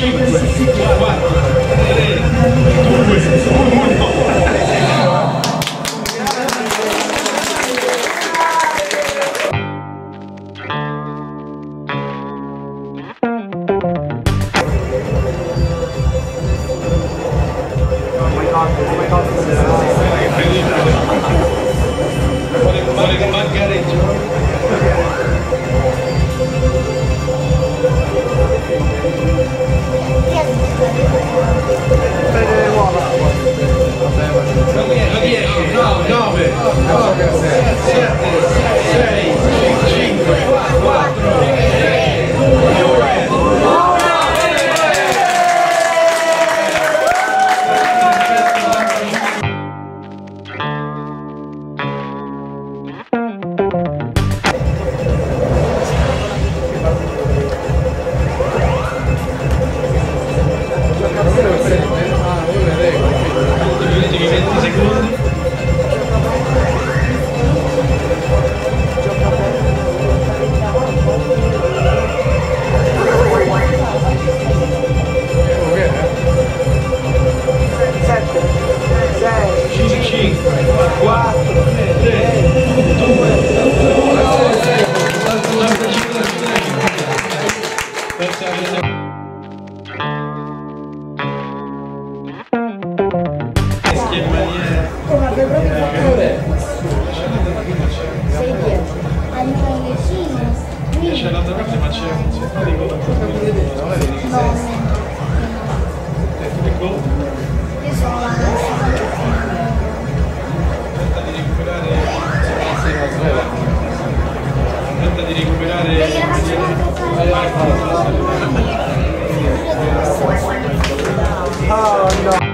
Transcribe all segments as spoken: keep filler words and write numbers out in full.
cinque, quattro, tre, due, uno. C'è l'altra parte ma c'è un dico da ecco io sono la tenta di recuperare tenta di recuperare oh no.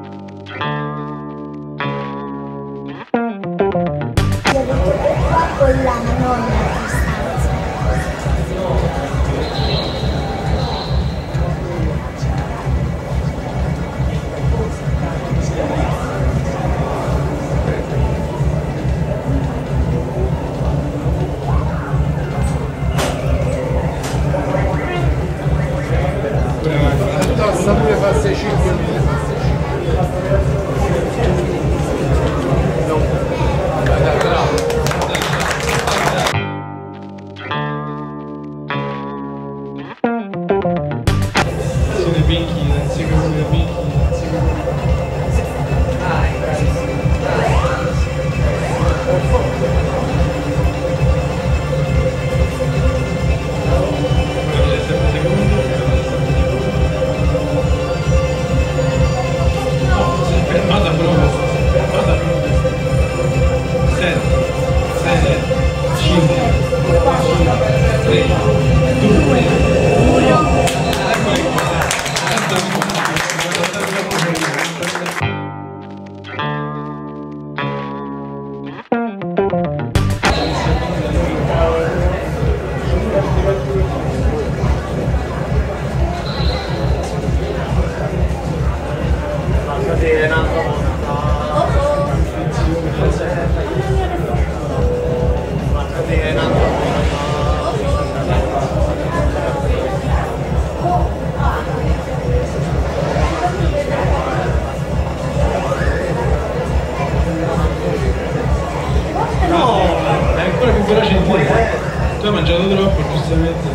Tu hai mangiato troppo, giustamente.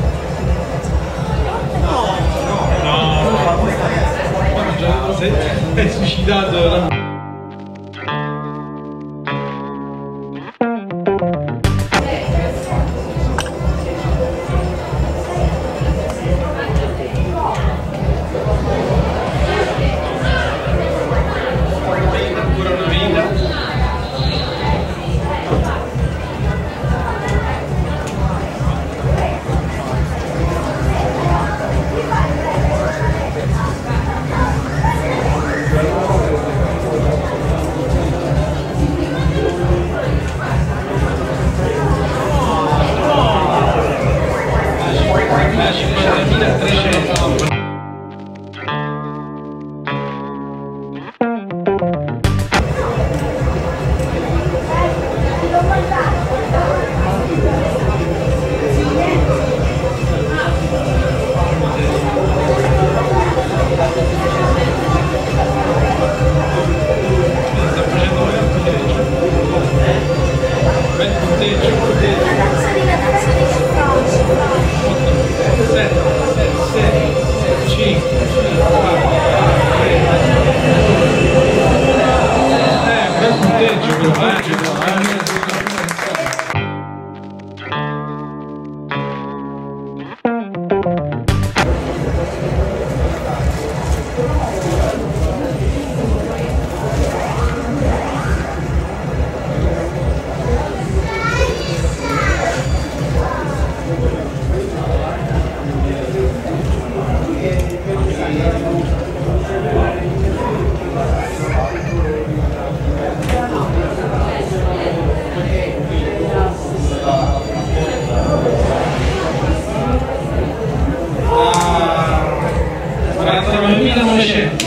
No, no, no. Hai mangiato troppo. Sei, sei suicidato. cinque, eh, un bel punteggio però, eh, eh. millenovecento.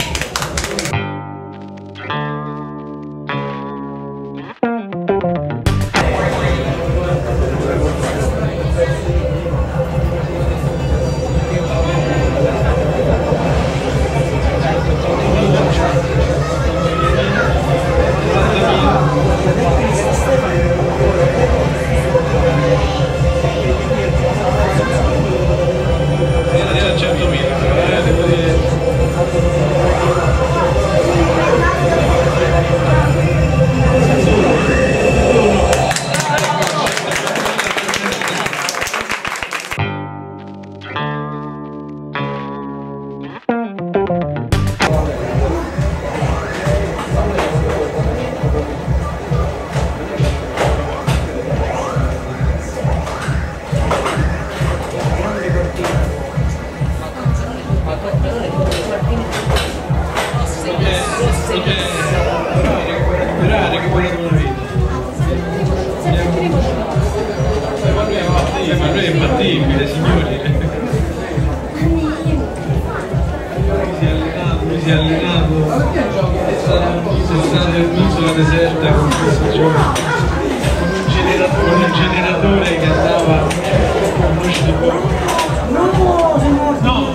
Ma lui è imbattibile, signori. Lui si è allenato, lui si è allenato. È stato in un'isola deserta con questo giorno. Con un generatore, con un generatore che andava con luci di fuoco. No, sono morto. No.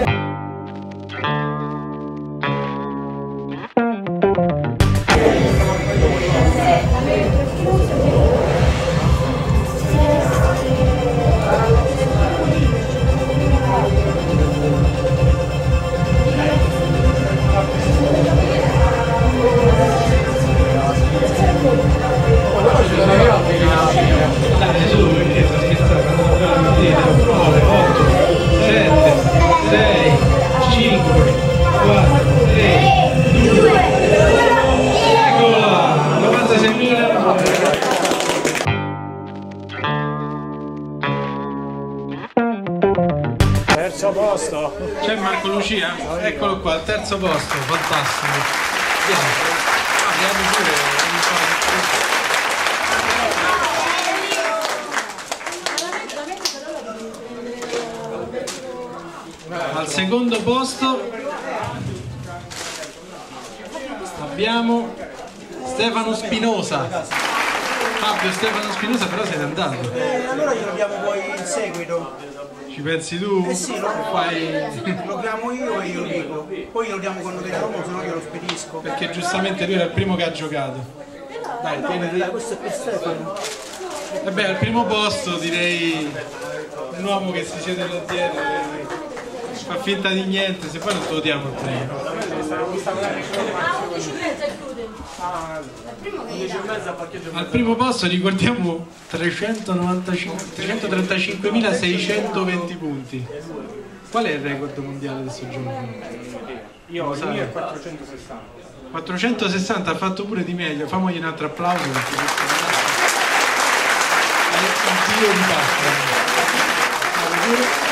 Terzo posto. C'è Marco Lucia? Eccolo qua, al terzo posto, fantastico. Andiamo pure. Al secondo posto abbiamo Stefano Spinosa. Fabio Stefano Spinosa, però se n'è andato. Eh, allora glielo diamo poi in seguito. Ci pensi tu? Eh sì, lo, fai... lo chiamo io e io lo dico. Poi glielo diamo quando viene a Roma, se no glielo spedisco. Perché giustamente lui era il primo che ha giocato. Dai, no, tieni... dai, questo è per Stefano. E beh, al primo posto direi un uomo che si siede là dietro, che fa finta di niente, se poi non te lo diamo il premio. Al primo posto ricordiamo trecentotrentacinquemilaseicendoventi punti. Qual è il record mondiale di questo giorno? Io ho il quattrocentosessanta. quattrocentosessanta, ha fatto pure di meglio, famogli un altro applauso perché è il dio di pasta.